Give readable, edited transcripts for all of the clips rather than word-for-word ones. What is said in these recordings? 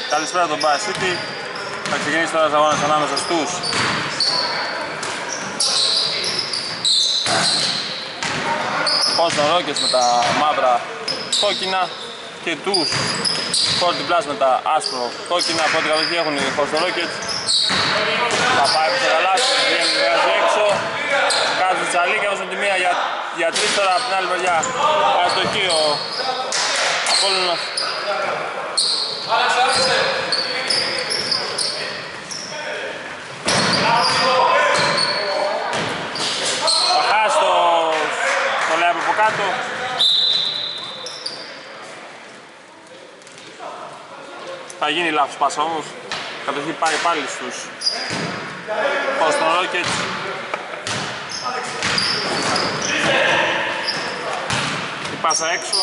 Καλησπέρα τον Bass City. Θα ξεκινήσει τώρα ο αγώνας ανάμεσα στους Boston Rockets με τα μαύρα κόκκινα και τους Forty Plus με τα άσπρο κόκκινα. Από ό,τι κατοχή έχουν οι Boston Rockets. Θα πάει προς το καλάθι, βγαίνει έξω. Κάτσε τσαλίκια όμως με τη μία για τρεις τώρα από την άλλη μεριά. Αστοχή ο Απόλλωνας. Θα χάσει το λέει από κάτω. Θα γίνει λάθος πάσα όμως. Κατοχή πάει πάλι στους Boston Rockets. Η πάσα έξω.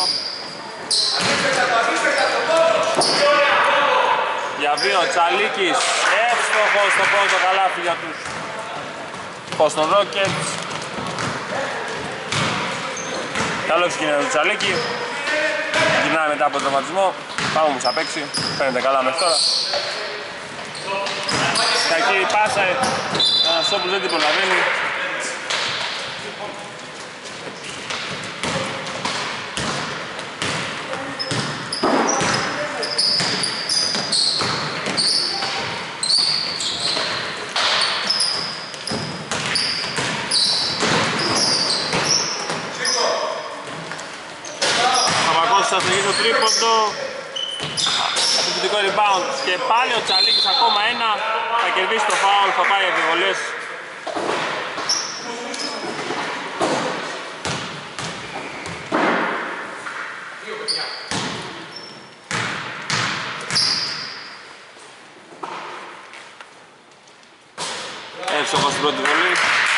Για δύο Τσαλίκης, εύστοχος στο πρώτο καλάθι για τους Boston Rockets. Καλό ξεκίνημα του Τσαλίκη. Γυρνάει μετά από τον τραυματισμό. Πάμε όμως να παίξει, φαίνεται καλά μέχρι τώρα. Κακή πάσα, ένας όπλος δεν την προλαβαίνει. Θα συνεχίσει το τρίποντο. Επιθετικό rebound και πάλι ο Τσαλίκης ακόμα ένα. Θα κερδίσει το φάουλ, θα πάει επιβολές. Εύστοχος στην πρώτη βολή.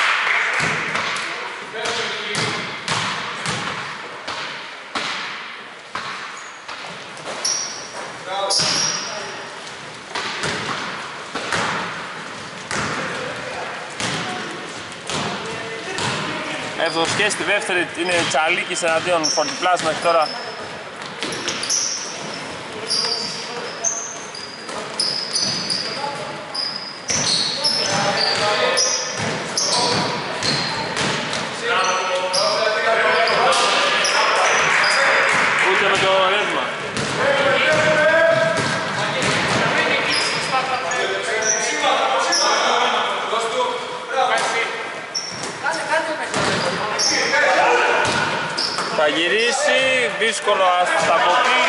Εύστοχος και στη δεύτερη είναι Τσαλίκης εναντίον Forty Plus μέχρι τώρα. Ούτε με το ρεύμα. Θα γυρίσει, δύσκολο στα κοπή.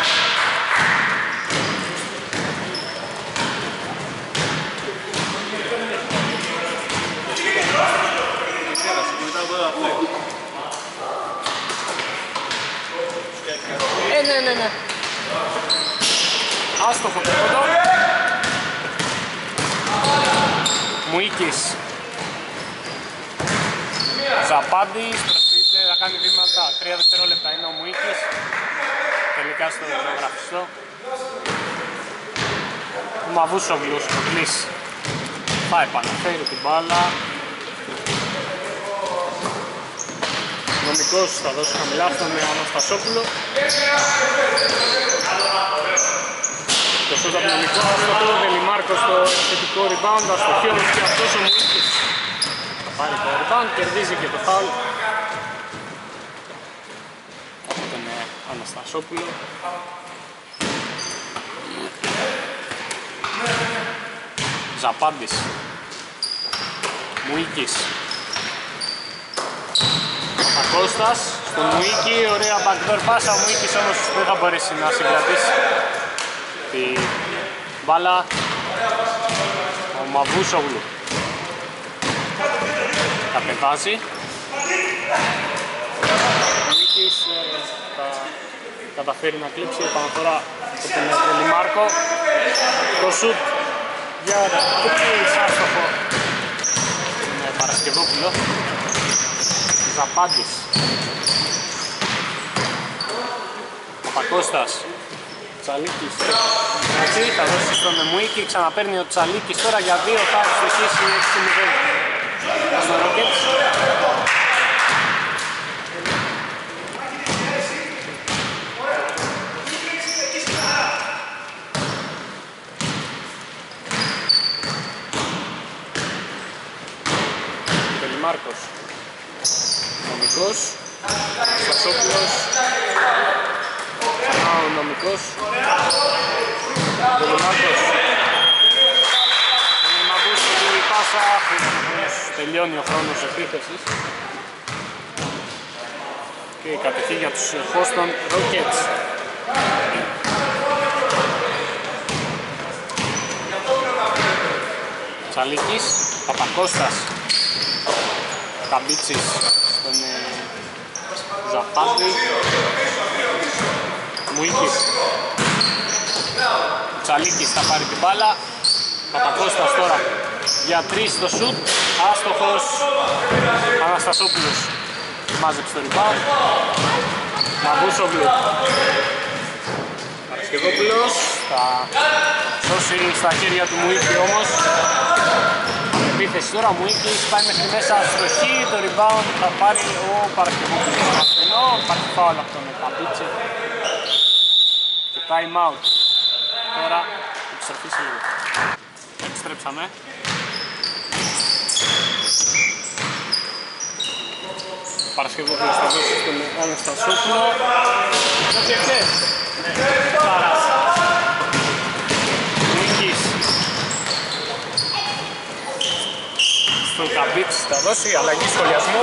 Ναι. Άστοχο τρίποντο. Μουίκης. Ζαπάντης. Θα κάνει βήματα, 3 δευτερόλεπτα είναι ο Μουίκης. Τελικά στο ζωγραφιστό. Ο Μαβούσογλους στο κλείσει. Θα επαναφέρει την μπάλα. Νομικός θα δώσει χαμηλά στον Αναστασόπουλο. Το σούτ από νομικό αυτό, Δελιμάρκο στο θετικό rebound, αστοχή όμως και αυτός ο Μουίκης. Θα πάρει το rebound, κερδίζει και το foul. Αναστασόπουλο. Ζαπάντης. Μουίκης. Παπακώστας στον Μουίκη, ωραία backdoor πάσα. Ο Μουίκης όμως δεν θα μπορέσει να συγκρατήσει τη μπάλα. Ο Μαβούσογλου κατεβάζει. Ο Μουίκης θα καταφέρει να κλείψει επαναφορά από τον Δελιμάρκο. Το σουτ για τρεις άστοχο τον Παρασκευόπουλο. Ζαπάντης. Παπακώστας. Τσαλίκης. Έτσι θα δώσει στον Μουίκη, ξαναπαίρνει ο Τσαλίκης τώρα για 2, θα αστοχίσει 6-0 στον Rockets. Μάρκος. Νομικός. Στασόπουλος. Ξανά ο Νομικός. Δελουμάκος. Είναι Μαβούσογλου η πάσα. Τελειώνει ο χρόνος επίθεσης. Και η κατοχή για τους Houston Rockets. Τσαλίκης, Παπακώστας, Καμπίτσης στον Ζαπάντη, Μουίκης. Τσαλίκης θα πάρει την μπάλα, Παπακώστας τώρα για 3 στο σουτ, άστοχος. Αναστασόπουλος μάζεψε το rebound. Μαβούσογλου. Παρασκευόπουλος θα σώσει στα χέρια του Μουίκη όμως. Επίθεση τώρα, Μουίκης πάει μέχρι μέσα αστοχή, το rebound θα πάρει ο Παρασκευόπουλος. Ενώ υπάρχει φάουλ από τον Καμπίτση και time out. Τώρα επιστρέφει λίγο. Επιστρέψαμε. Παρασκευόπουλος θα δώσει στον Αναστασόπουλο. Όχι εχθές. Πάρας. Μουίκης. Στον Καμπίτς θα δώσει αλλαγή σχολιασμού.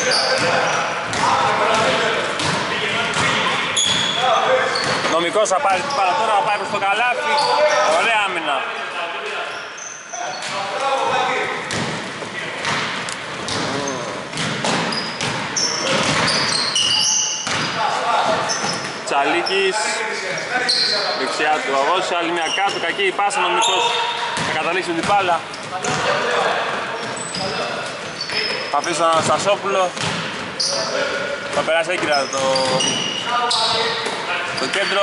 Νομικός θα πάρει την μπάλα τώρα, θα πάει προς το καλάθι. Ωραία άμυνα. Τσαλίκης, δεξιά του αγώσει, άλλη μια κάτω, κακή η πάσα, Νομικός θα καταλήξει την μπάλα. Θα αφήσει τον Αναστασόπουλο, θα περάσει έγκυρα το κέντρο.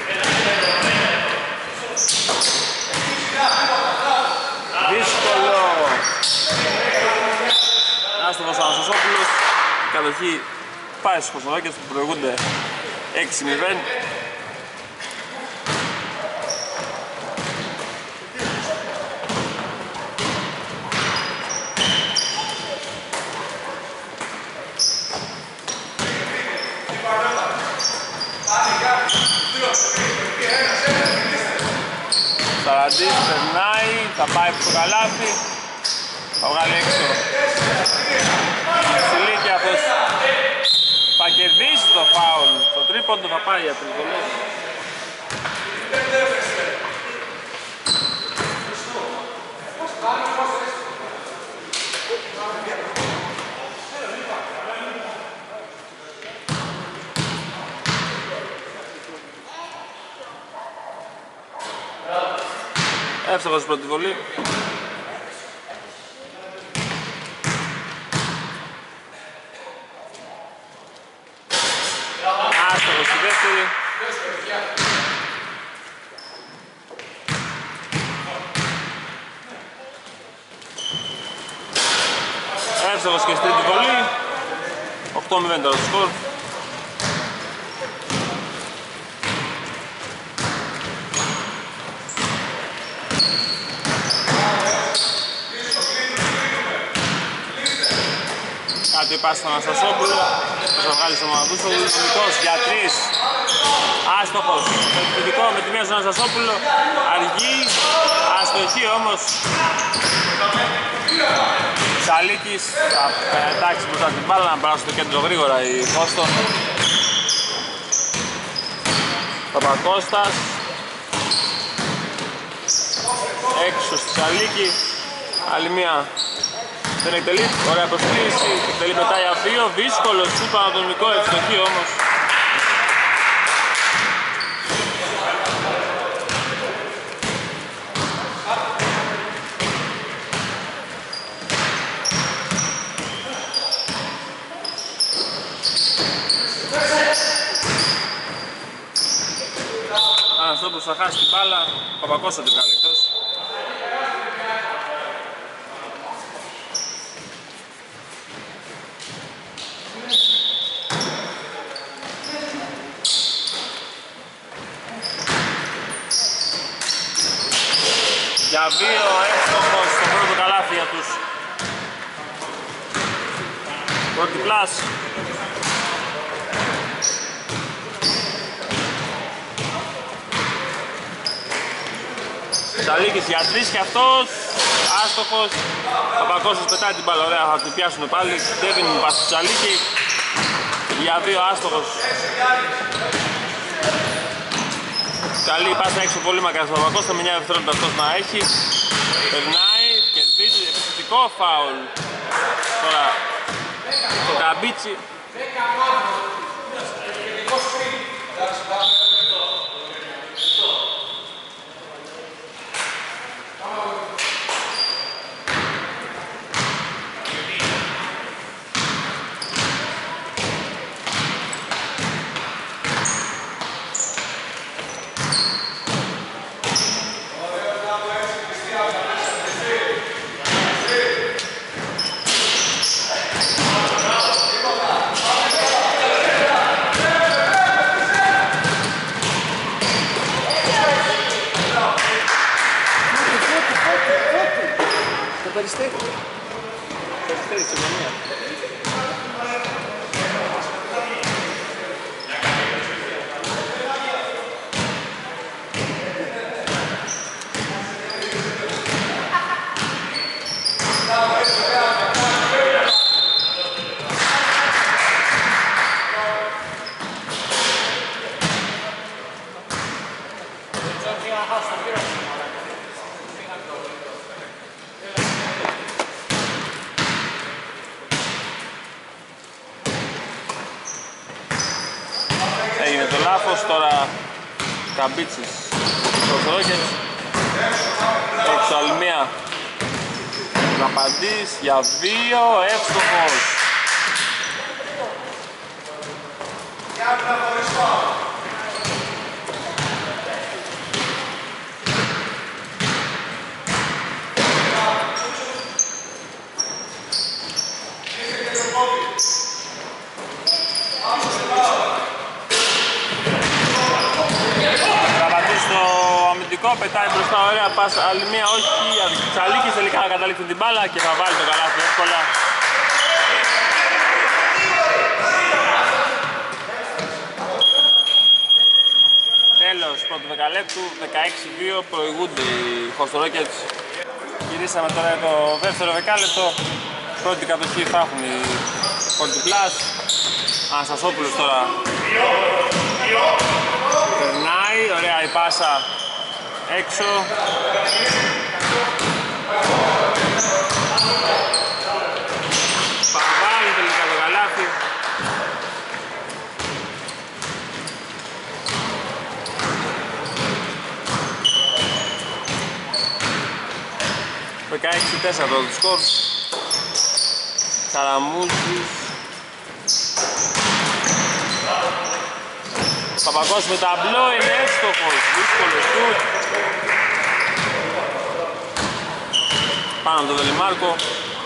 Δύσκολο. Άστοχος ο Αναστασόπουλος, η κατοχή πάει στους Κοσμορόκες που προηγούνται 6-0. Σαραντής περνάει, θα πάει στο καλάθι, θα βγάλει έξω Σιλίκιαθος. Θα κερδίσει το φάουλ, το τρίποντο θα πάει για τρίποντο. Εύστοχος στην πρώτη βολή. Άστοχος στη δεύτερη. Εύστοχος και στην τρίτη βολή. 8-0 τώρα το σκορ. Κάτι πάση στον Αναστασόπουλο, θα βγάλει στον Μαβούσογλου, Νομικός για 3, άστοχος, επιθετικό με τη μία στον Αναστασόπουλο, αργή, αστοχή όμως. Τσαλίκης θα πετάξει μπροστά την μπάλα να περάσει στο κέντρο γρήγορα η Houston. Παπακώστας, έξω στη Τσαλίκη, άλλη μία. Δεν εκτελεί, ωραία προσποίηση, εκτελεί μετά για 2, δύσκολο σουτ πάνω τον Νομικό, ευστοχή όμως. Αναστόπουλος θα χάσει την μπάλα, Παπακώστας θα την βγάλει εκτός. Για 2 εύστοχος στο πρώτο καλάθι για τους Πρώτη πλάς. Τσαλίκης για 3 και αυτός άστοχος. Παπακώσος πετάει την μπάλα, ωραία, θα την πιάσουν πάλι. Ντέβιν πας στο Τσαλίκη. Για 2 άστοχος. Καλή πάσα έξω, πολύ μακριά στο Παπακώσο, με 9 δευτερόλεπτα αυτός να έχει. Περνάει, κερδίζει, επιθετικό φάουλ. Τώρα το Καμπίτσι. Έγινε το λάθος, τώρα Καμπίτσης στο Rockets. Έξω άλλη μία. Λαμπαντής για 2, εύστοχος. Πετάει μπροστά, ωραία πάσα, άλλη μία όχι, Τσαλίκης τελικά να καταλήξει την μπάλα και θα βάλει το καλάθι εύκολα. Τέλος πρώτου δεκαλέπτου, 16-2, προηγούνται οι Houston Rockets. Γυρίσαμε τώρα το δεύτερο δεκάλεπτο, πρώτη κατοχή θα έχουν οι Forty Plus. Αναστασόπουλος τώρα περνάει, ωραία η πάσα έξω. Παραβάλλει τελικά το καλάθι. Με 16-4 το σκορ. Καραμούζης. Παπακός με ταμπλό, είναι εύστοχος, δύσκολο σουτ. Πάνω το Βελιμάρκο.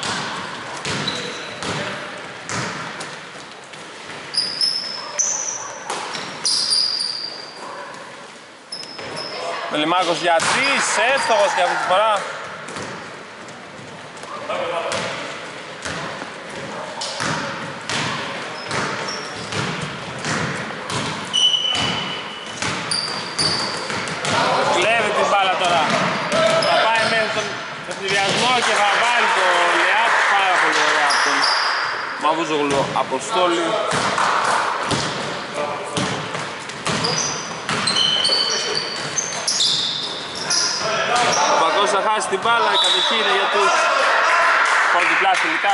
Βελιμάρκος για 3, εύστοχος και αυτή τη φορά. Και θα βάλει το Λεάπ πάρα πολύ ωραία από τον Μαβούζογλου Αποστόλη. Ο Πακός θα χάσει την μπάλα, η κατοχή είναι για τους Forty Plus τελικά.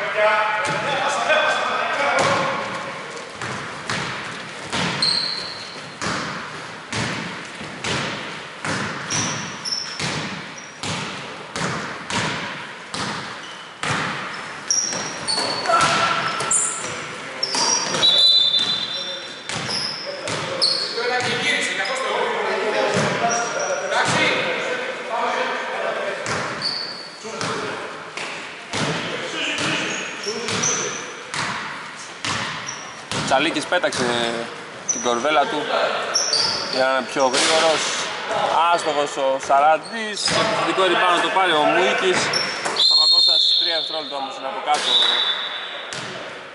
Τσαλίκης πέταξε την κορβέλα του για να είναι πιο γρήγορος. Άστοχος ο Σαράντης, επιθετικό rebound το πάρει ο Μουίκης. Παπακώστας 3 δευτερόλεπτα όμως είναι από κάτω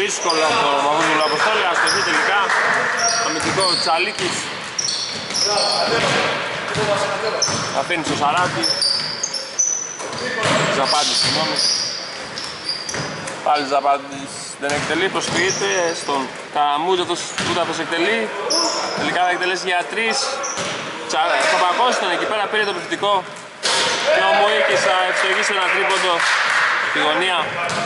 δύσκολο από τον Μαγούδουλο Αποστόλη, αστοχή τελικά. Αμυντικό Τσαλίκης. Αφήνει στο Σαράτη. Ζαπάντης, συγγνώμη. Πάλι Ζαπάντης δεν εκτελεί, προσφυγείται στον Καραμούζο, αυτός εκτελεί. Τελικά θα εκτελέσει για 3. Παπακός ήταν εκεί πέρα, πήρε το επιθετικό. Και ο Μουίκης θα ευσογήσει ένα τρίποντο στη γωνία.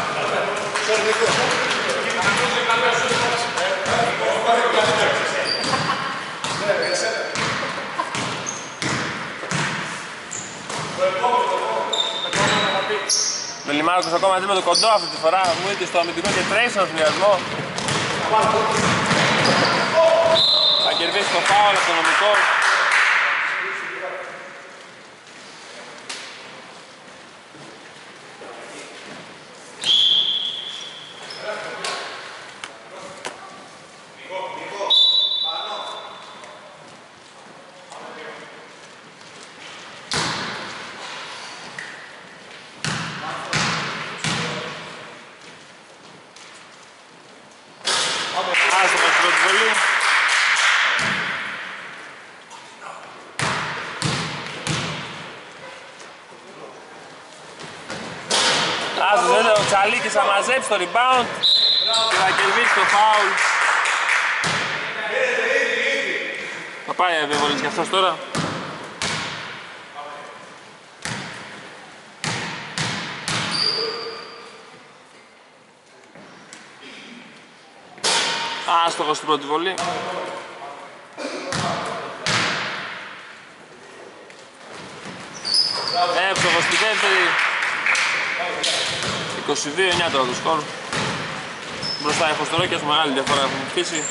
Βελιμάρκος ακόμα αντί με το κοντό αυτή τη φορά, Μουίκης στο αμυντικό και τρέχει στον συνδυασμό. Θα κερδίσει το φάουλ από το νομικό. Ο Τσαλίκης θα μαζέψει το rebound και θα κερδίσει το foul. Θα πάει αβεβαιωμένος και αυτός τώρα. Άστοχος στην πρώτη βολή. Εύστοχος στη δεύτερη. 22-9 τώρα το σκορ. Μπροστά οι Χωστορόκιας, μεγάλη διαφορά έχουν χτίσει.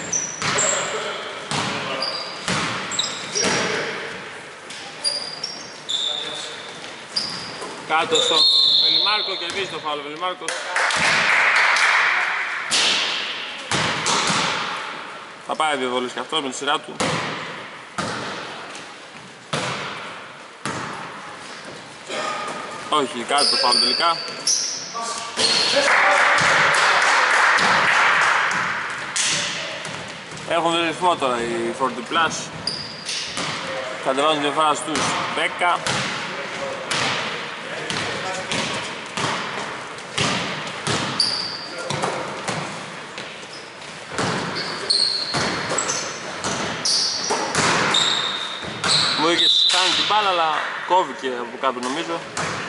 Κάτω στο Βελιμάρκο, κερδίζει το φάουλ ο Βελιμάρκος. Θα πάει δύο βολές και αυτός με τη σειρά του. Όχι, κάτω το φάουλ τελικά. Έχουν ρυθμό τώρα οι Forty Plus. Κατεβάζουν διαφορά στους 10. Μου είχε κάνει την μπάλα, αλλά κόβηκε από κάτω νομίζω.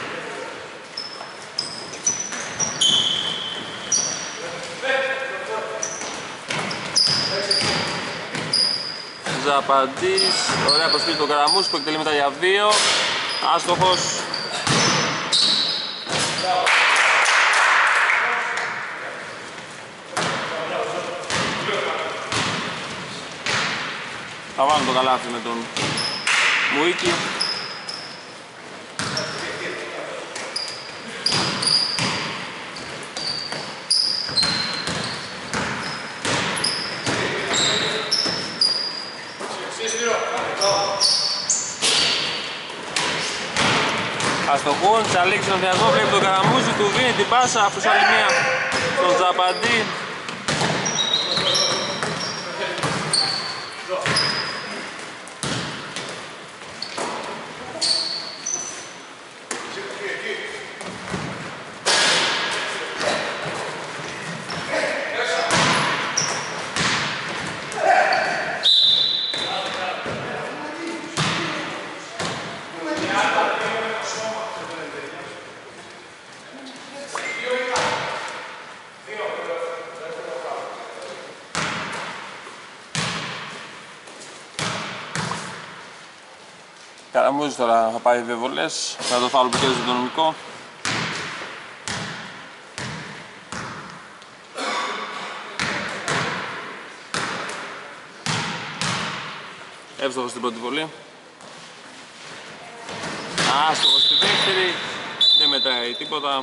Ζαπαντής, ωραία προσπίση τον Καραμούς που εκτελεί μετά για 2. Άστοχος. Θα βάλουν το καλάθι με τον Μουίκη. Αστοχούν, Τσαλίκης στον διασμό, βλέπει τον Καραμούζη, του δίνει την πάσα, αυτός άλλη μία στον Ζαπαντή. Καραμούζης τώρα θα πάει δύο βολές, θα το φάουλ που κέρδισε το νομικό. Εύστοχος στην πρώτη βολή. Άστοχος στη δεύτερη, δεν μετράει τίποτα.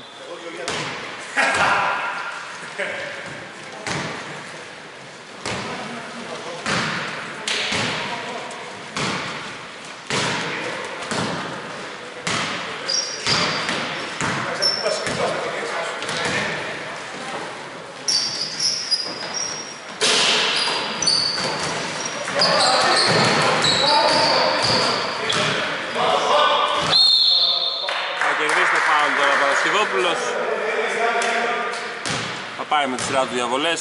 πάει με τη σειρά του διαβολές.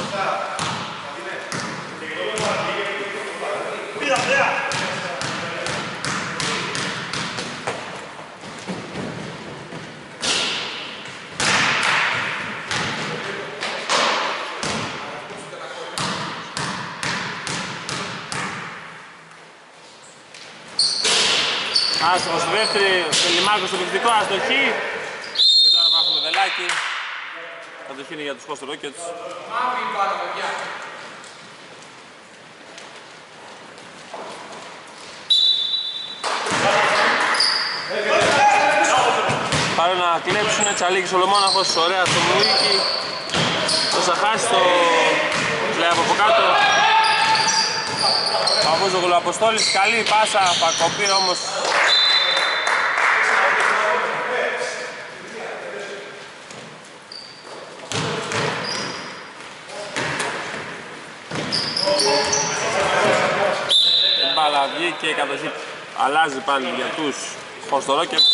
Άστοχος στη δεύτερη, Τελιμάκος στο επιθετικό, αστοχή. Και τώρα έχουμε Βελάκη. Κατοχή είναι για τους Houston Rockets. Πάρε να κλέψουνε, Τσαλίκης Σολομόναχος, ωραία στο Μουίκι. Το Σαχάς το λέει από κάτω. Παπούζογλου Αποστόλης, καλή πάσα, πακοπή όμως. Η μπάλα βγήκε, η κατοχή αλλάζει πάλι για τους Houston Rockets.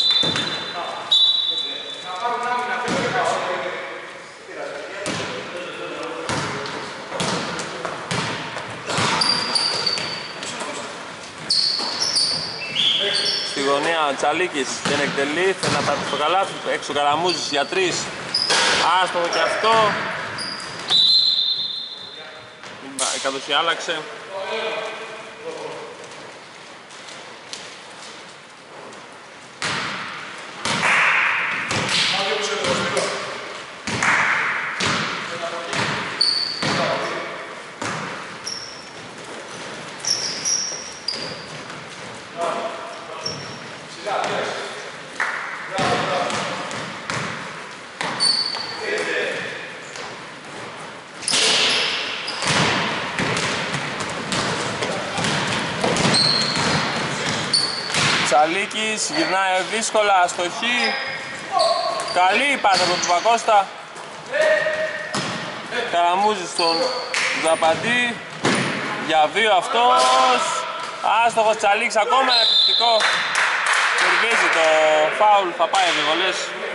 Στη γωνία Τσαλίκης δεν εκτελεί, θέλει να πάτει στο καλάθι, έξω Καραμούζης για 3. Άστοχο και αυτό. Η κατοχή άλλαξε. Τσαλίκης γυρνάει δύσκολα, αστοχή. Καλή πάσα από τον Παπακώστα. Καραμούζης στον Ζαπαντή. Για 2 αυτός. Άστοχος Τσαλίκης ακόμα, ένα επιθετικό. Κερδίζει το φάουλ, θα πάει επιβολές.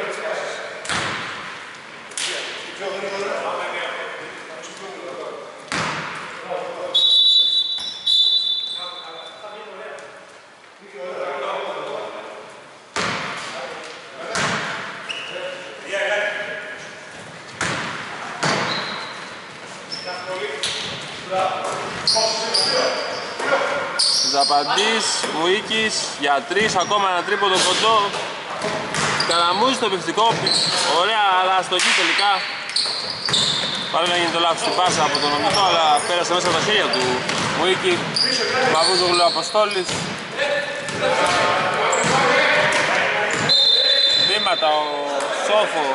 Ζαπαντής, Μουίκης για 3, ακόμα ένα τρίποντο κοντό. Καραμούζης στο επιθετικό, ωραία αλλά αστοχή τελικά. Πάλι να γίνει το λάθος στην πάσα από τον νομικό, αλλά πέρασε μέσα από τα χέρια του Μουίκη. Παπούζογλου Αποστόλης. Βήματα ο Σόφο.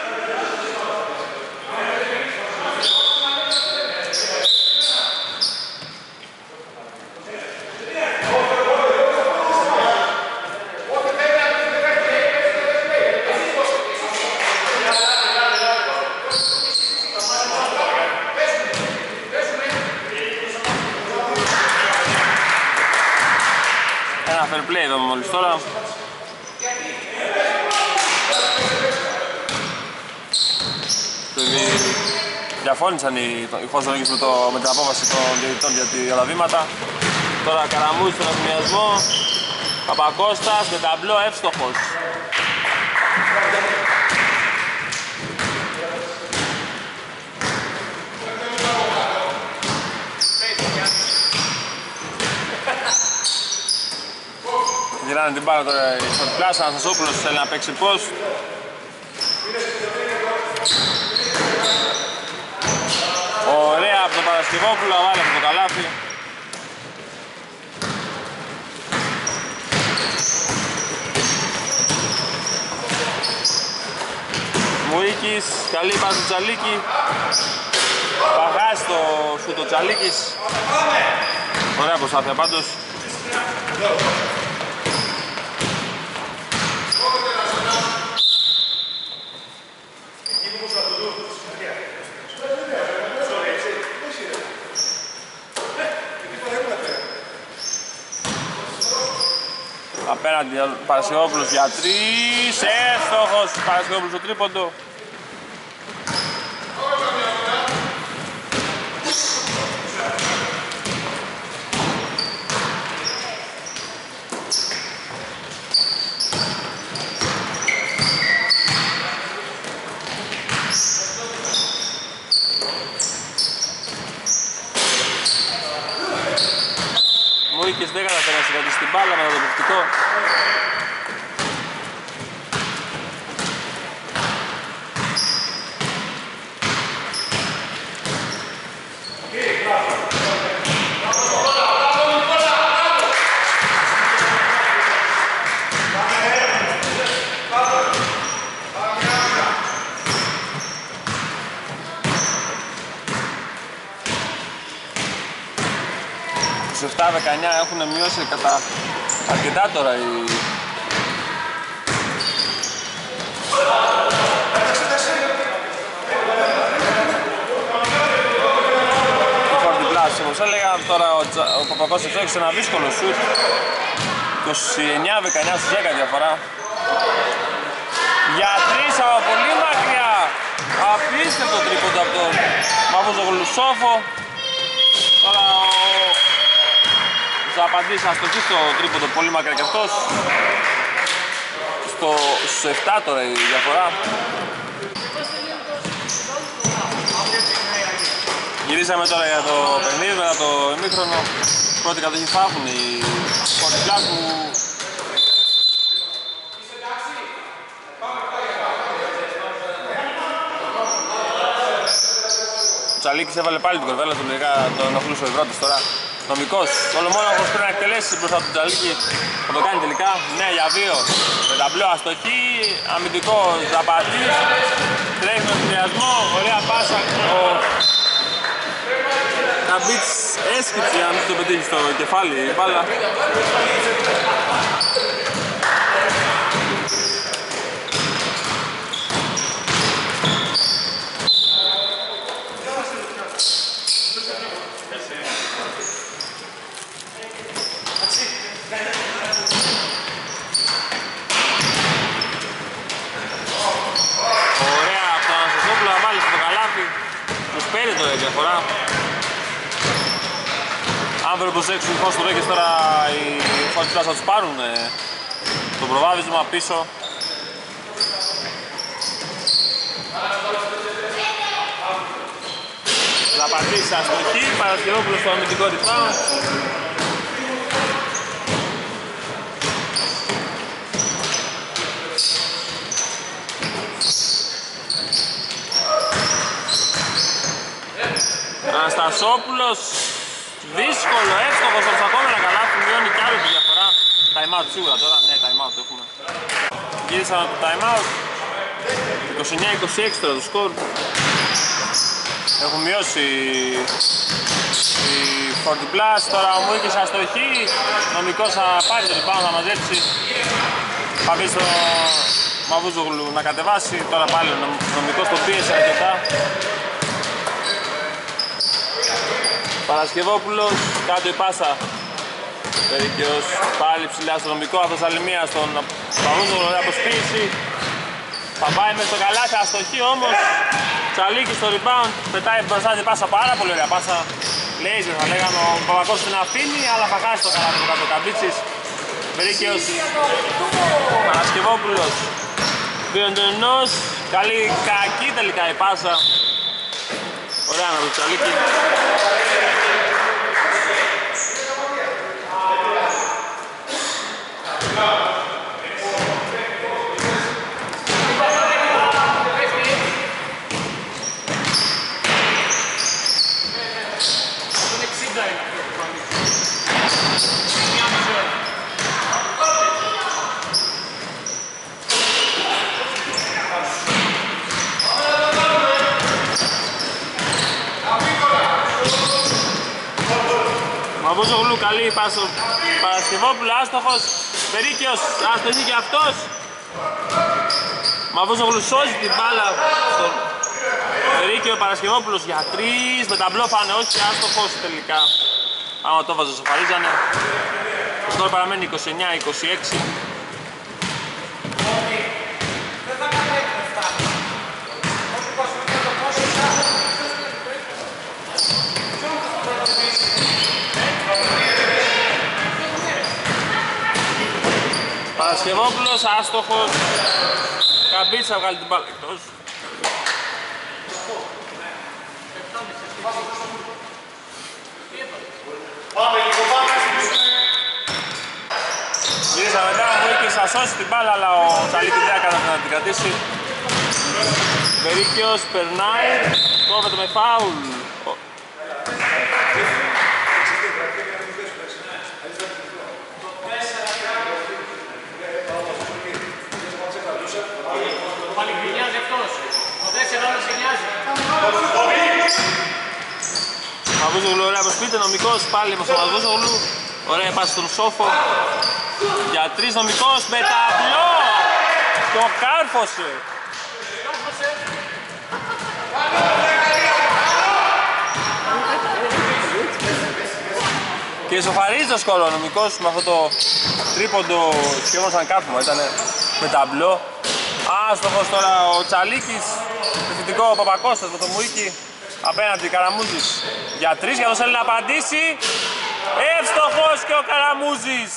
Fair play εδώ μόλις τώρα. Διαφώνησαν οι Houston Rockets με την απόφαση των διαιτητών για τα βήματα. Τώρα Καραμούζης στον αστυνομιασμό. Παπακώστας με ταμπλό εύστοχος. Γυράνε την μπάλα τώρα η Σορτκλάς, Αναστασόπουλος θέλει να παίξει post. Ωραία από τον Παρασκευόπουλο, βάλε από το καλάθι. Μουίκης, καλή πάση του Τσαλίκη. Παγάζει το σου το Τσαλίκης. Ωραία προσπάθεια πάντως. Απέναντι Παρασκευόπουλος για 3, εύστοχος Παρασκευόπουλος στο τρίποντο. Θεσσαλονίκης δεν καταφέρει να συγκρατήσει την μπάλα με το επιθετικό. Στους 7-19 έχουν μειώσει κατά αρκετά τώρα οι... Όπως έλεγα, τώρα ο Παπακώστας έχει ένα δύσκολο σουτ 29-19 στους 10 διαφορά. Για τρεις από πολύ μακριά. Απίστευτο τρίποντο από τον Μαβούζογλουσόφο. Τώρα θα απαντήσει αστοχή στο τρίποντο πολύ μακριά και αυτός. Στους 7 τώρα η διαφορά. Γυρίσαμε τώρα για το παιχνίδι, μετά το ημίχρονο. Πρώτη κατοχή θα έχουν οι Φορτιπλάς που... Ο Τσαλίκης έβαλε πάλι την κορβέλα του, λογικά το ενοχλούσε ο Ευρώπης τώρα. Νομικός, Σολομόναχος πρέπει να εκτελέσει μπροστά του Τσαλίκη. Θα το κάνει τελικά, 9 για 2. Με ταμπλό αστοχή, αμυντικό Ζαπατής. Τρέχει με ενθουσιασμό, ωραία πάσα. Καμπίτς έσκυψε αν το πετύχει στο κεφάλι η μπάλα. Ωραία από τον Αναστασόπουλο να βάλει στο καλάθι. Τους πήρε το διαφορά. Αν δεν προσέξουν πώς το λέγες τώρα οι Φορτιπλάς θα τους πάρουν το προβάδισμα πίσω. Θα πατήσει αστοχή, Παρασκευόπουλος στο αμυντικό rebound. Αναστασόπουλος, δύσκολο, εύστοχος από ακόμα ένα καλάθι, μειώνει κι άλλο τη διαφορά. Time out σίγουρα τώρα, ναι, time out έχουμε. Γύρισαμε το time out. 29-26 τώρα το σκορ. Έχουν μειώσει οι Φορτιπλάς, τώρα ο Μούικης αστοχή. Νομικός θα πάρει το rebound, θα μαζέψει. Θα μπει στο Μαβούζογλου να κατεβάσει, τώρα πάλι ο Νομικός το πίεσε αρκετά. Παρασκευόπουλος, κάτω η πάσα. Περικαίος, πάλι ψηλά στο νομικό, αυτός άλλη μία στον Παπούζογλου, ωραία αποσποίηση. Θα πάει μέσα στο καλάθι, αστοχή όμως. Τσαλίκης στο rebound, πετάει μπροστά την πάσα, πάρα πολύ ωραία πάσα. Λέιζερ θα λέγαμε, ο Παπακός την αφήνει, αλλά θα χάσει το καλάθι κάτω ο Καμπίτσης. Περικαίος, Παρασκευόπουλος, Βιοντενός, καλή κακή τελικά η πάσα. Ωραία με το Τσαλίκη. Μαβούζογλου, καλή πάσο. Παρασκευόπουλο, άστοχος. Περίκαιος, αστοχή και αυτός. Μαβούζογλου σώζει την μπάλα στον Περίκαιο. Παρασκευόπουλος για 3. Με ταμπλό φάνε, όχι, άστοχος τελικά. Άμα το βάζω, σοφαρίζανε. Τώρα παραμένει 29-26. Παρασκευόπουλος, άστοχος. Καμπίτσης θα βγάλει την μπάλα εκτός. Πάμε λίγο, πάμε. θέλει να σώσει την μπάλα, αλλά ο Τσαλίκης δεν έκανε να την κρατήσει. Βερίκιος περνάει, κόβεται με φάουλ. Πάλι γκρινιάζει αυτός. Ο 4 γκρινιάζει. Μαβούζογλου ωραία από σπίτι, νομικός πάλι με τον Μαβούζογλου. Ωραία πάση στον Σόφο. Για 3 νομικός με ταμπλό. Το κάρφωσε. Και ισοφαρίζει το σκορ ο νομικός με αυτό το τρίποντο σχεδόν σαν κάρφωμα. Ήταν με ταμπλό. Άστοχος τώρα ο Τσαλίκης. Επιθετικό ο Παπακώστας με το Μουίκι. Απέναντι Καραμούζης για 3 για να θέλει να απαντήσει. Εύστοχος και ο Καραμούζης.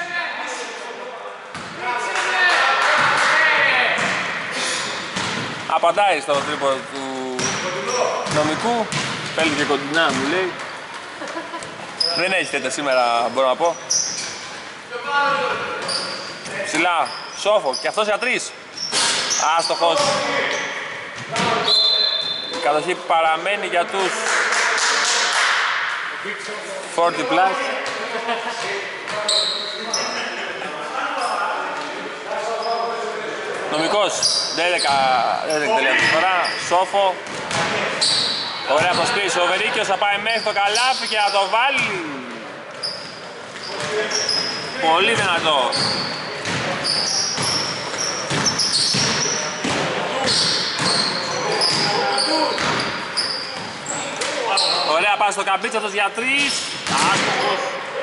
Απαντάει στο τρίποντο του νομικού. Παίρνει και κοντινά μου λέει. Δεν έχει τέτοια σήμερα μπορώ να πω. Ψηλά, Σόφο και αυτός για 3. Άστοχος. Η κατοχή παραμένει για τους 40 plus. Νομικός, δεν τελειώνει τη φορά. Σόφο. Ωραία προσπίση, ο Βερίκιος θα πάει μέχρι το καλάθι και να το βάλει. Πολύ δυνατό. Ωραία πάει στο καμπίτσο αυτός για 3. Άστοχος.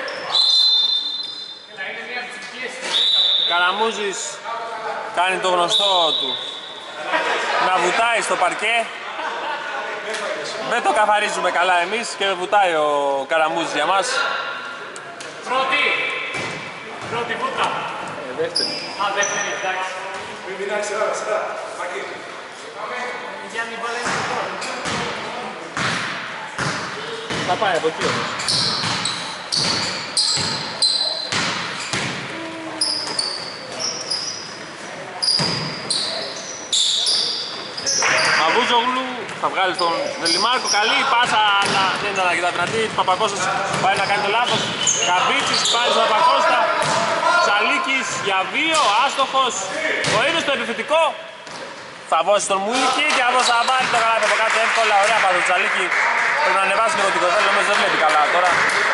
Καραμούζης κάνει το γνωστό του να βουτάει στο παρκέ. Δεν το καθαρίζουμε καλά εμείς και βουτάει ο Καραμούζης για μας. Πρώτη βούτα. Δεύτερη. Α, δεύτερη, εντάξει. Μην μείνει σειρά. Μάκη. Γιάννη Βαλένη τώρα. Θα πάει από εκεί όμως. Μαβούζογλου θα βγάλει στον Δελιμάρκο. Καλή πάσα, αλλά δεν ήταν αρκετά δυνατή. Παπακώστας πάει να κάνει το λάθος. Καμπίτσης πάει στον Παπακώστα. Τσαλίκης για 2, άστοχος. Ο ίδιος το επιθετικό. Θα δώσει τον Μουίκι και αυτός θα βάλει το καλάθι από κάτω εύκολα. Ωραία πάει το Τσαλίκη. Πρέπει να ανεβάσει λίγο την κοδέλα, νομίζω δεν βλέπει καλά τώρα.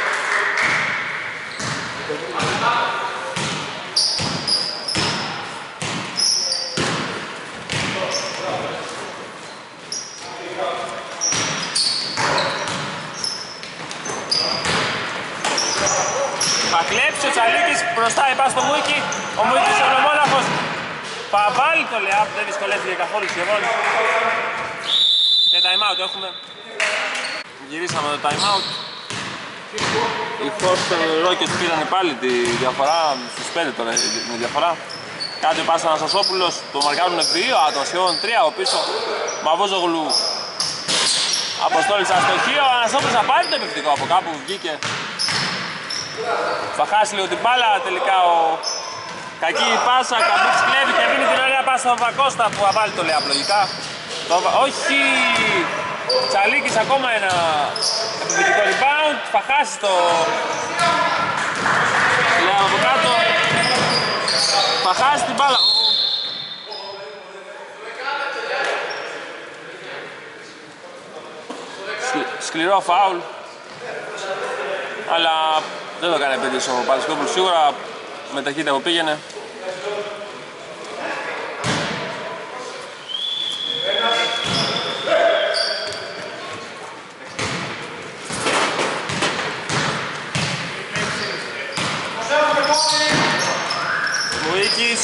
Θα κλέψει ο Τσαλίκης μπροστά η πάση στο Μουίκι. Ο Μουίκης είναι ομόναχος. Θα βάλει το λεάπ, δεν δυσκολεύτηκε καθόλου σχεδόν. Και time out έχουμε. Γυρίσαμε το time out. Οι Houston Rockets πήραν πάλι τη διαφορά, στους 5 τώρα με διαφορά. Κάτι πάσα Αναστασόπουλος, το μαρκάρουν 2 άτομα, σχεδόν 3 από πίσω. Μαβούζογλου. Αποστόλης αστοχή, ο Αναστασόπουλος θα πάρει το επιθετικό από κάπου, βγήκε. Θα χάσει λίγο την μπάλα, τελικά ο κακή πάσα, Καμπίτσης κλέβει και δίνει την ωραία πάσα στον Πακώστα που θα βάλει το λεάπ λογικά. Όχι! Τσαλίκης ακόμα ένα επιθετικό rebound, θα χάσει το λεάπ από κάτω. Θα χάσει την μπάλα. Σκληρό φάουλ. Αλλά δεν το έκανε επίτηδες ο Παρασκόπουλος σίγουρα με ταχύτητα που πήγαινε. Μουίκης.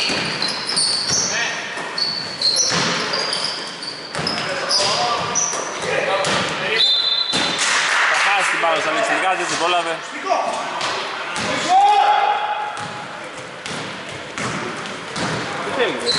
Θα χάσει την μπάλα στα λεξιλικά, δεν την πρόλαβε. Τι θέλει,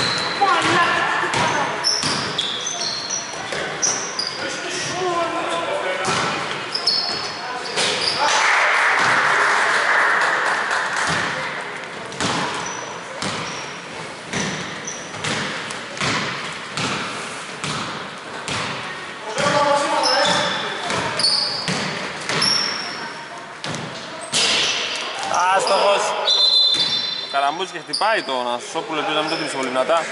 Καραμπούτζης και χτυπάει τον Αναστασόπουλο, ελπίζω να μην το χτυπήσει πολύ δυνατά.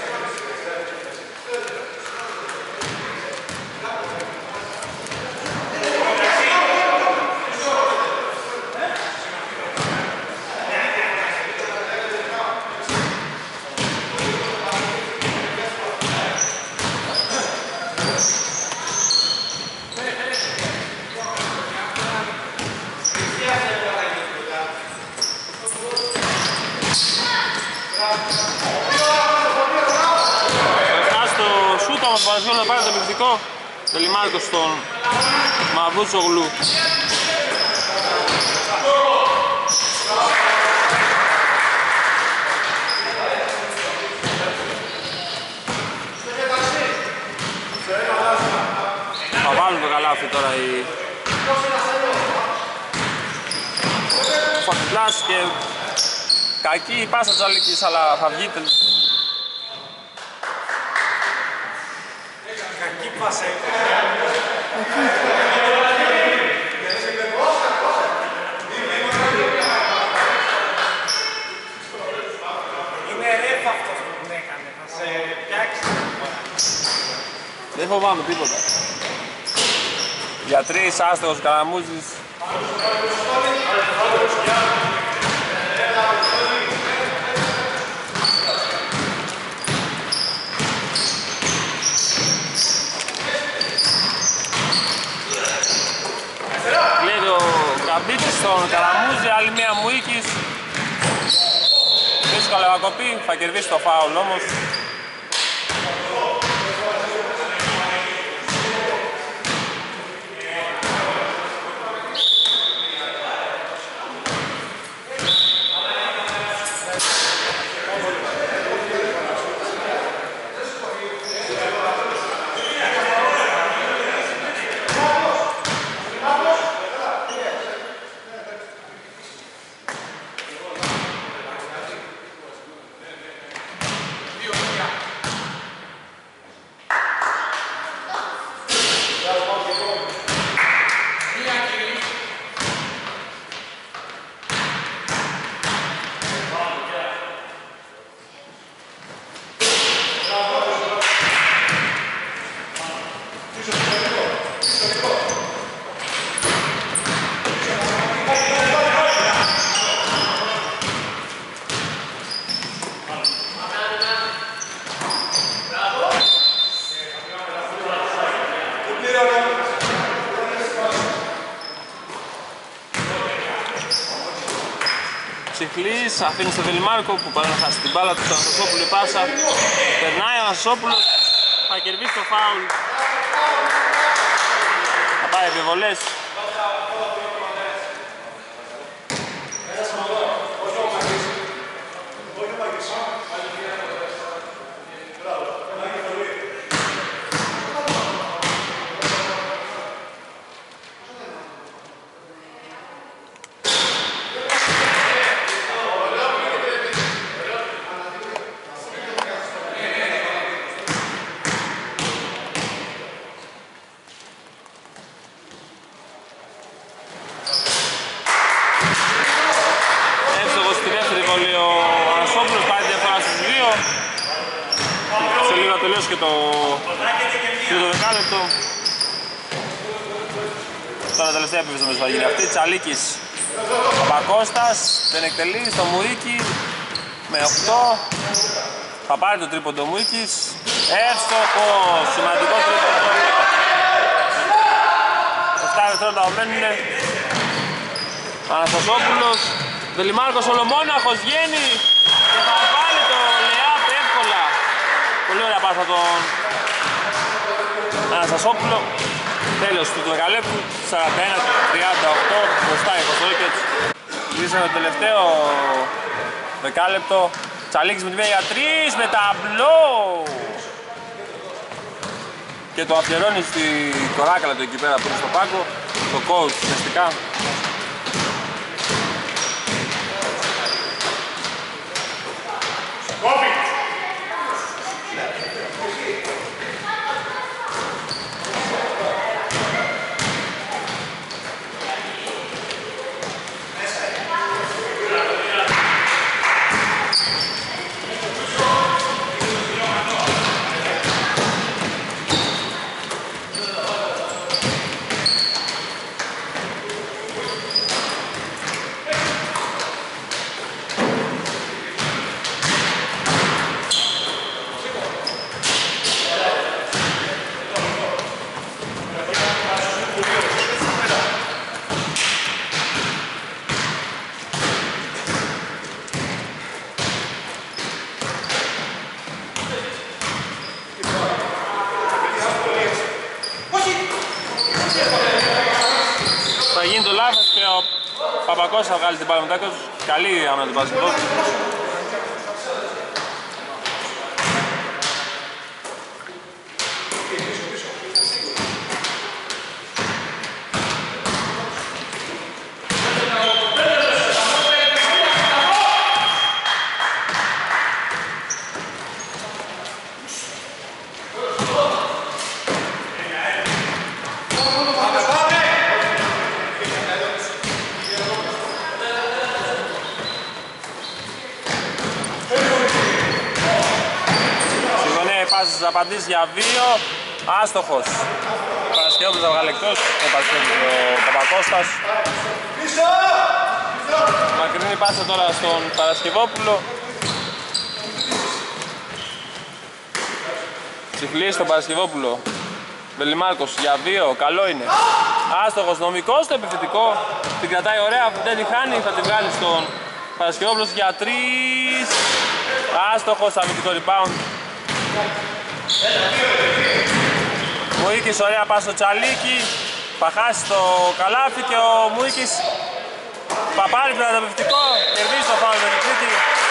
Ο Παναγιώτης να πάρει το επιθετικό Δελιμάρκος στον Μαβούτσογλου. Θα βάλουν το καλάθι τώρα οι Φακιπλάς και κακή η πάσα της Αλίκης, αλλά θα βγει. Πάσα είναι ρεφ αυτός που την έκανε, θα σε πιάξει. Δεν φοβάμαι τίποτα. Για τρεις άστεγος Καραμούζης. Καμπίτσης στον Καραμούζη, άλλη μία Μουίκης. Δύσκολο να κοπεί, θα κερδίσει το φάουλ όμως. Ψυχλής, αφήνει στο Βελιμάρκο που πάει να χάσει την μπάλα του, στον Αναστασόπουλο η πάσα. Περνάει ο Αναστασόπουλος, θα κερδίσει το φάουλ. Θα πάει επιβολές. Και το δεκάλεπτο. Τώρα τελευταία επίθεση νομίζω θα γίνει αυτή. Τσαλίκης, Παπακώστας, δεν εκτελεί στο Μουίκη με 8. Θα πάρει το τρίποντο Μουίκης. Εύστοχο, σημαντικό τρίποντο. 7 δευτερόλεπτα μένουν. Αναστασόπουλος, Δελιμάρκος ολομόναχος βγαίνει και θα βάλει το layup εύκολα. Πολύ ωραία πάσα τον Αναστασόπουλο. Τέλος του δεκαλέπτου, 41-38, μπροστά οι Κοστορίκετς. Κλείσαμε το τελευταίο δεκάλεπτο. Τσαλίκης με τη μία για 3, με ταμπλό. Και το αφιερώνει στη κοράκαλα του εκεί πέρα που είναι στο πάγκο. Το coach ουσιαστικά. Παπακός θα βγάλει την μπάλα μετά τους. Καλή άμυνα του Παρασκευόπουλου. Πάσης απαντήσει για 2, άστοχος. Ο Παρασκευόπουλος θα βγάλει εκτός, ο Παπακώστας. Μακρινή πάσα τώρα στον Παρασκευόπουλο. Τσιφλή στον Παρασκευόπουλο. Βελιμάρκος για 2, καλό είναι. Άστοχος, νομικός στο επιθετικό. Την κρατάει ωραία, δεν τη χάνει, θα τη βγάλει στον Παρασκευόπουλο για 3. Άστοχος, αμυντικό rebound. Μουίκης, ωραία πάση στο Τσαλίκι. Θα χάσει το καλάθι και ο Μουίκης θα πάρει το επιθετικό. Κερδίζει το φάουλ με την Κρήτη.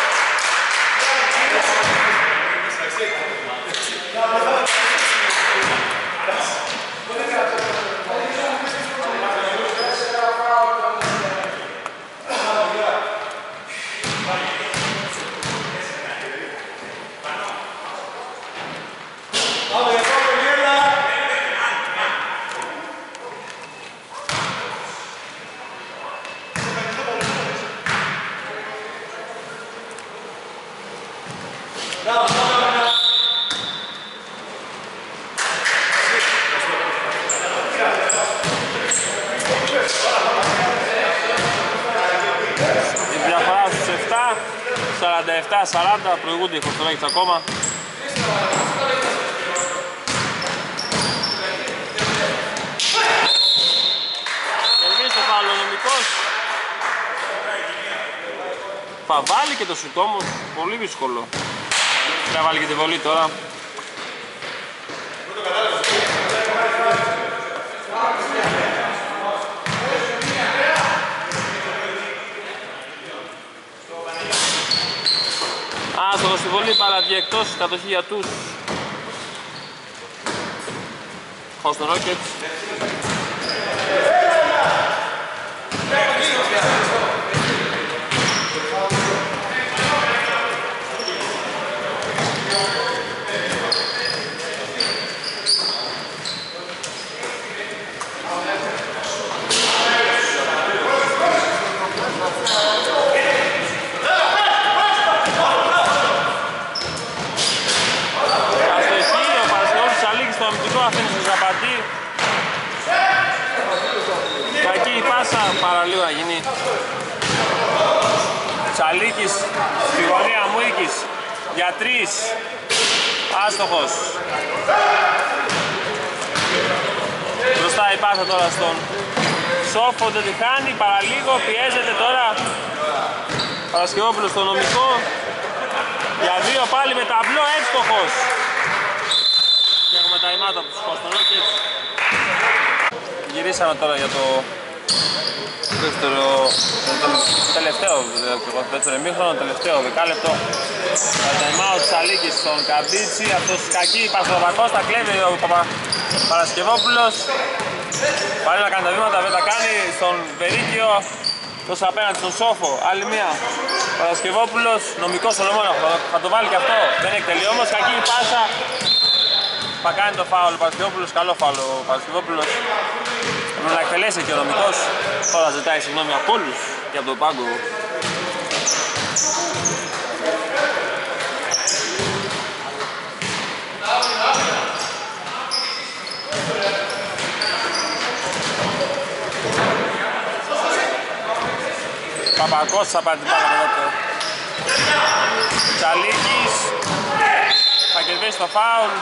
Η διαφορά στους 7, 47-40, προηγούνται οι Χορτολάκητες ακόμα. Κερδίζει το φάουλ ο νομικός. Θα βάλει και το σουτ όμως, πολύ δύσκολο. Θα βάλει και τη βολή τώρα. Άστοχος στη βολή, παραδεί εκτός, κατοχή για τους Houston Rockets. Κακή η πάσα, παραλίγο να γίνει. Τσαλίκης στη γωνία, Μουίκης για 3. Άστοχος. Μπροστά η πάσα τώρα στον Σόφο, δεν τη χάνει, παραλίγο, πιέζεται τώρα Παρασκευόπουλος στο νομικό. Για 2 πάλι με ταμπλό, εύστοχος. Και έχουμε τα ημάτα από τους Houston Rockets. Γυρίσαμε τώρα για το δεύτερο ημίχρονο, τελευταίο δεκάλεπτο. Τα time out της Αλίκης στον Καμπίτσι, αυτός κακή Παστροβακός, τα κλέβει ο Παρασκευόπουλος. Πάρει να κάνει τα βήματα, δεν τα κάνει, στον Βερίκιο, τόσο απέναντι στον Σόφο, άλλη μία. Παρασκευόπουλος, νομικός Σολομόνα, θα το βάλει και αυτό, δεν εκτελεί όμως, κακή πάσα. Θα κάνει το φάουλ ο Παρασκευόπουλος, καλό φάουλ ο Παρασκευόπουλος. Πρέπει να εκτελέσει και ο νομικός. Τώρα ζητάει συγγνώμη από όλους και από τον πάγκο. Παπακός θα πάρει την μπάλα μετά το Τσαλίκης. Θα κερδίσει το φάουλ.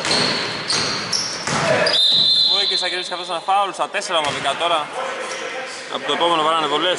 Βούικης θα κερδίσει αυτός ένα φάουλ στα 4 ομαδικά τώρα. Από το επόμενο βαράνε βολές.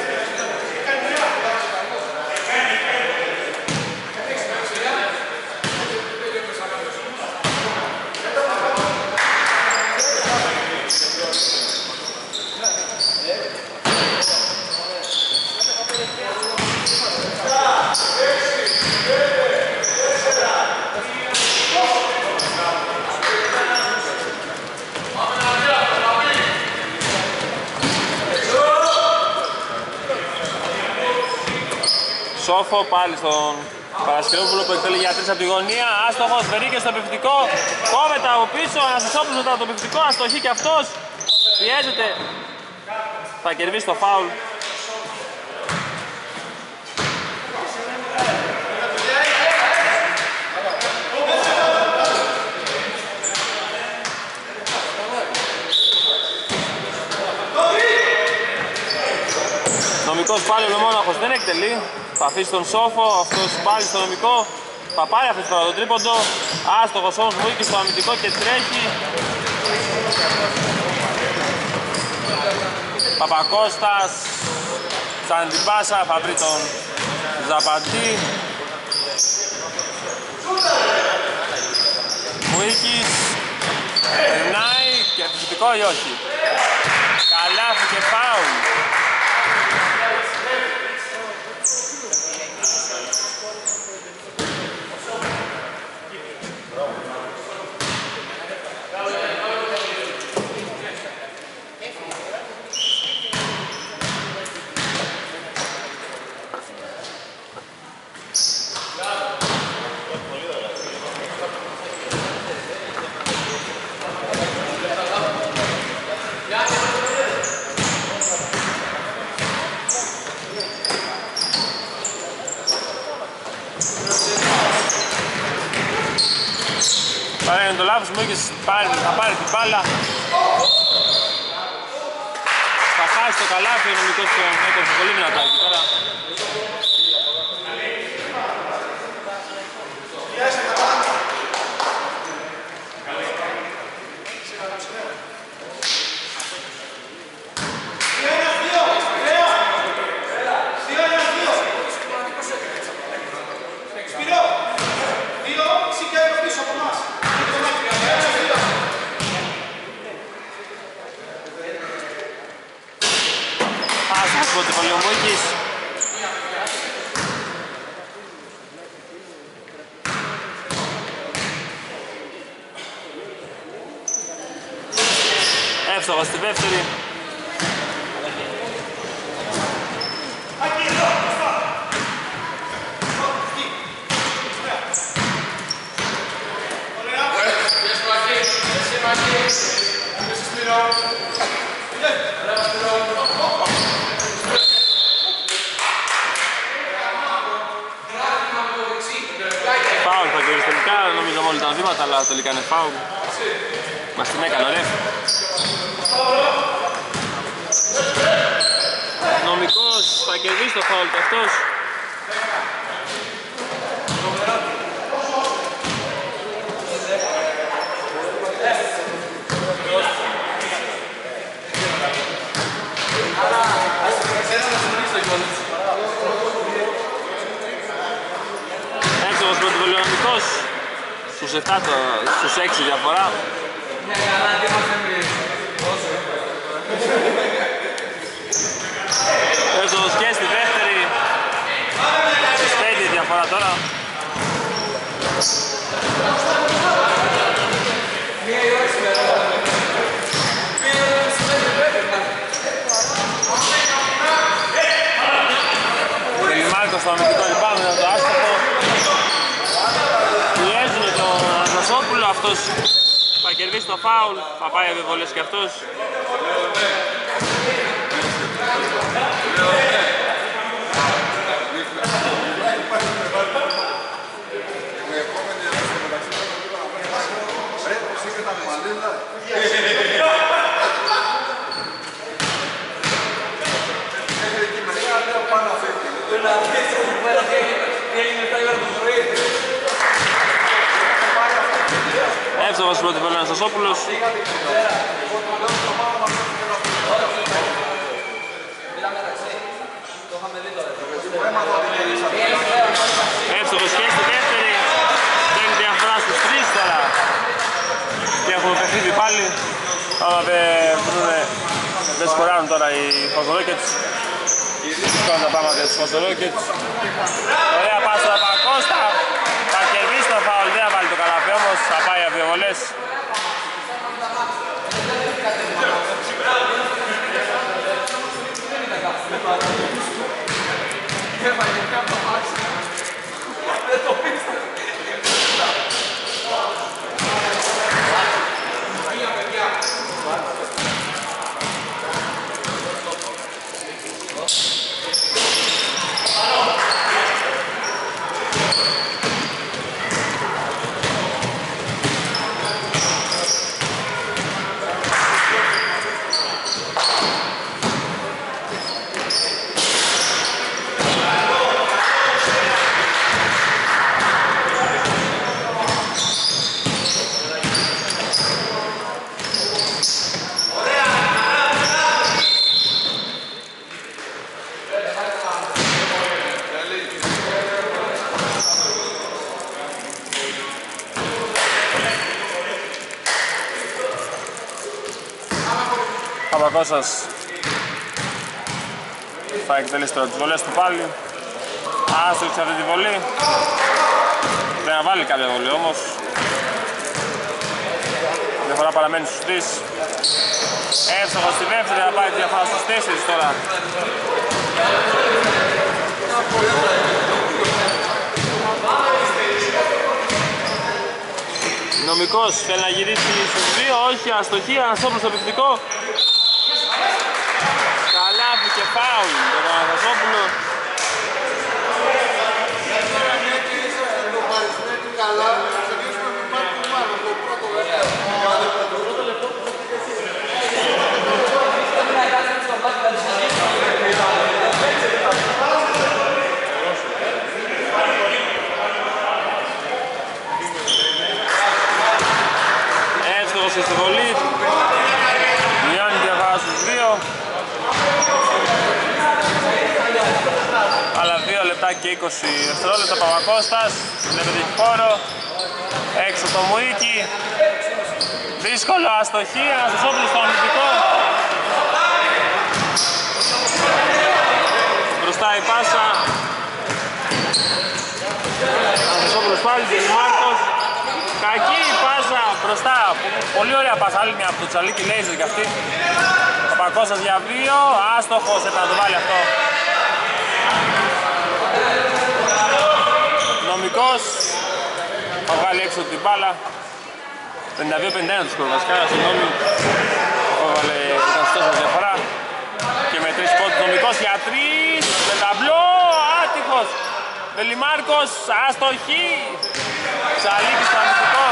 Σόφο πάλι στον Παρασκευόπουλο που εκτελεί για 3 από τη γωνία. Άστοχος, Βερίκες στο επιθετικό. Κόβεται από πίσω, Αναστασόπουλος μετά το επιθετικό. Αστοχή και αυτός. Πιέζεται. Θα κερδίσει το φάουλ. Νομικός πάλι ολομόναχος δεν εκτελεί. Θα αφήσει τον Σόφο, αυτός πάλι στο νομικό. Θα πάρει αυτή τη φορά το τρίποντο. Άστοχος όμως Μουίκης στο αμυντικό και τρέχει. Παπακώστας σαν την πάσα, θα βρει τον Ζαπαντή. Μουίκης περνάει και επιθετικό ή όχι. Καλάθι και φάουλ. Παρένει το λάθος, Μουίκης θα πάρει την μπάλα. Θα χάσει το καλάθι, ο νομικός τον έκοψε πολύ δυνατά εκεί τώρα. Εύστοχος στη δεύτερη. Φάουλ θα κερδίσει τελικά, νομίζω μόλις ήταν βήματα, αλλά τελικά είναι φάουλ. Μας την έκανε ωραία. Νομικός θα κερδίσει το φάουλ και αυτός. Έξοχος πρωτοβολιονομικός στους 7, στους 6 διαφορά. Έξοχος και στη δεύτερη, στους 5 διαφορά τώρα. Μάρκος στο αμυντικό λιπάμε με το άστοχο. Πιέζουν τον Αναστασόπουλο, αυτός θα κερδίσει το φάουλ, θα πάει επιβολές και αυτός. Εύστοχος πρώτη βολή Αναστασόπουλος. Δεν σκοράρουν τώρα οι Χοζορόκετς. Σηκώνουν τα πράγματα για τους Χοζορόκετς. Ωραία πάσα από Πακώστα. Θα κερδίσει το φάουλ, δεν θα βάλει το καλάθι όμως. Θα πάει από δύο βολές. Παπακώσας θα εκτελέσει τώρα τις βολές του πάλι. Άστοχη αυτή τη βολή. Πρέπει να βάλει κάποια βολή όμως. Η διαφορά παραμένει στους 3. Εύστοχος στη δεύτερη, θα πάει τη διαφορά στους 4 τώρα. Νομικός θέλει να γυρίσει στους 2, όχι, αστοχή, Αναστόπουλος στο επιθετικό. Καλάθι και φάουλ για τον Αναστόπουλο. Εύστοχος στη βολή. Μειώνει τη διαφορά στους 2. Αλλά 2 λεπτά και 20 δευτερόλεπτα. Παπακώστας δεν πετύχει χώρο. Έξω το Μουίκι. Δύσκολο, αστοχή. Αναστασόπουλος στο αμυντικό. Μπροστά η πάσα. Αναστασόπουλος πάλι, Δελιμάρκος. Κακή η πάσα μπροστά. Πολύ ωραία πάσα. Άλλη μια από το Τσαλίκι Λέιζερ κι αυτή. Παπακώστας για 2. Άστοχος, έπρεπε να το βάλει αυτό. Νομικός θα βγάλει έξω την μπάλα. 52-51 του σκορ βασικά, συγγνώμη. Έβαλε, ήταν στόσα διαφορά. Και με 3 πόντους. Νομικός για 3. Με ταμπλό, άτυχος. Δελιμάρκος, αστοχή. Τσαλίκης στο αμυντικό.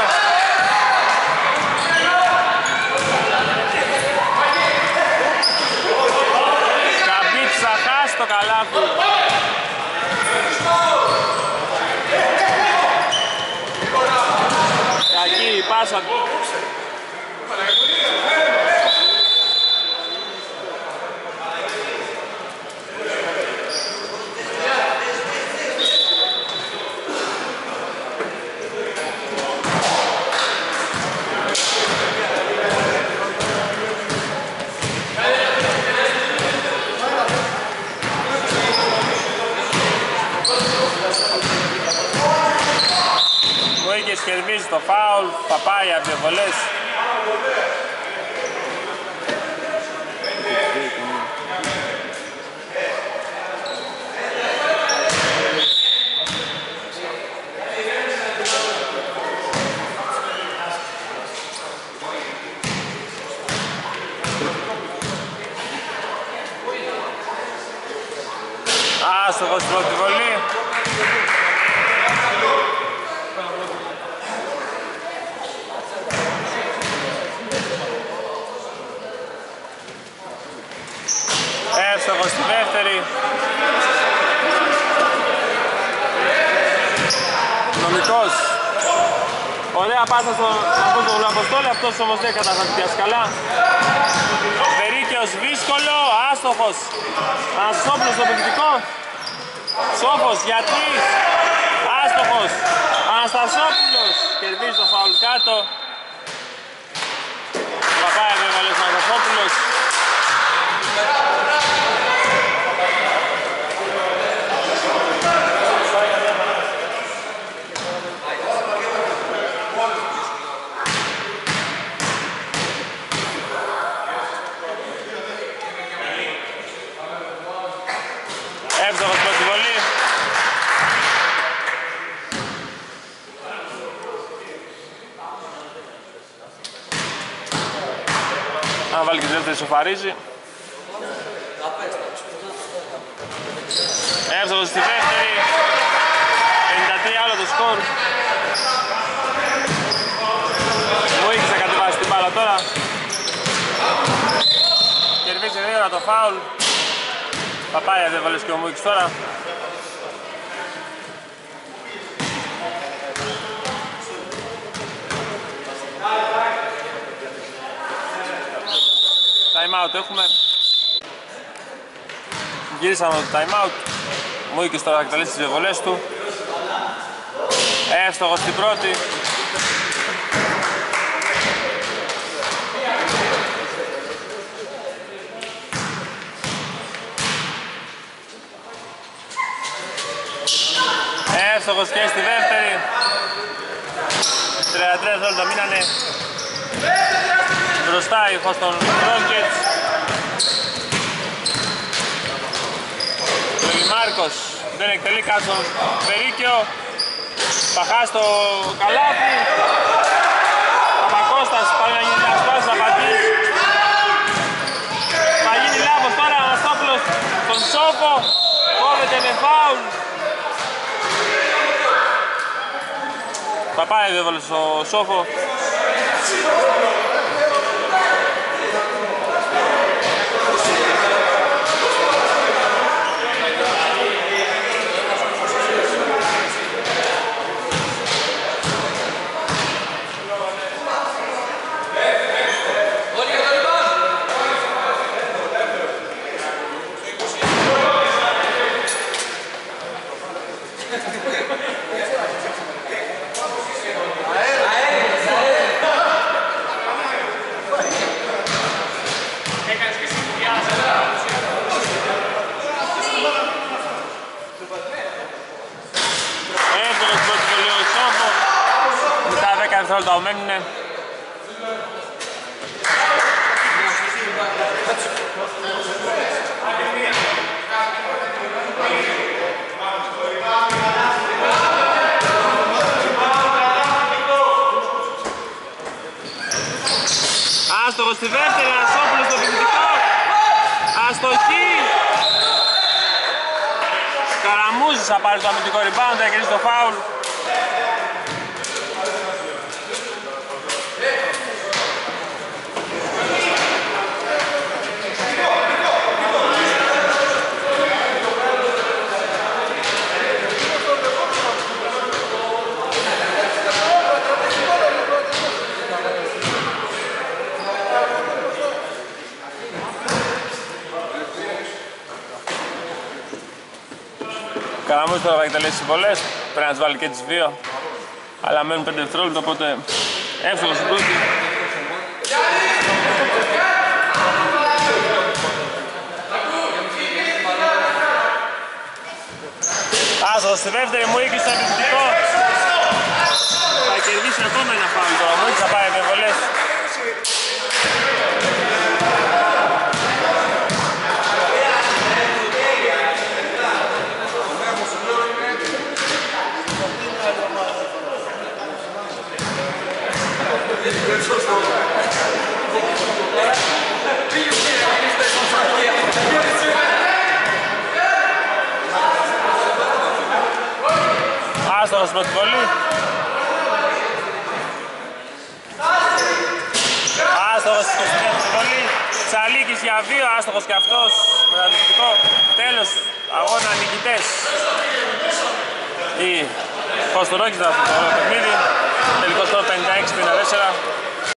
Σκαμπίτς θα χάσει το καλάθι. Κακή η πάσα του. Κερδίζει το φάουλ, θα πάει από δύο βολές. Άστοχος στην πρώτη βολή. Εύστοχος στη δεύτερη. Νομικός. Ωραία πάσα στον Αποστόλη, αυτός όμως δεν καταφέρει να πιάσει καλά. Βερίκαιος δύσκολο, άστοχος. Αναστασόπουλος στο επιθετικό. Σόφος για 3. Άστοχος. Αναστασόπουλος κερδίζει το φάουλ κάτω. Παπάει ο Αναστασόπουλος. ισοφαρίζει. Εύστοχος στη δεύτερη, 53 άλλο το σκορ. Μουίκης θα κατεβάσει την μπάλα τώρα. Κερδίζει γρήγορα το φάουλ. Παπάγια δεν βάλες και ο Μουίκης τώρα. Time out έχουμε. Γυρίσαμε το time out. Μουίκης τώρα θα εκτελέσει τις βολές του. Εύστοχος στην πρώτη. Εύστοχος και στη δεύτερη. 33 δόλτα μείνανε. Μπροστά η Houston Rockets. Μάρκος δεν εκτελεί κάτω στον Περίκιο. Παχά στο καλάθι. Παπακώστας πάει να γίνει μια σπάση να πατήσει. Θα γίνει λάθος τώρα ο Αναστόπουλος στον Σόφο. Κόβεται με φάουλ. Παπάει δεν έβαλε στο Σόφο. Τα ομένουνε. Άστοχος στη δεύτερη, Αναστόπουλος στο επιθετικό. Αστοχή. Καραμούζης θα πάρει το αμυντικό rebound, θα κερδίσει το φάουλ. Καραμούζης τώρα θα εκτελέσει τις βολές, πρέπει να τις βάλει και τις δύο. Αλλά μένουν 5 δευτερόλεπτα, οπότε εύστοχος στην πρώτη. Άστοχος στη δεύτερη, Μουίκης στο επιθετικό. Θα κερδίσει ακόμα ένα φάουλ τώρα, Μουίκης θα πάει με βολές. Άστοχος πρώτη βολή. Άστοχος στη δεύτερη βολή. Τσαλίκης για 2, άστοχος και αυτός. Μεταδοτικό. Τέλος αγώνα, νικητές. Οι Houston Rockets θα αυτό το παιχνίδι. Τελικό σκορ 56-54.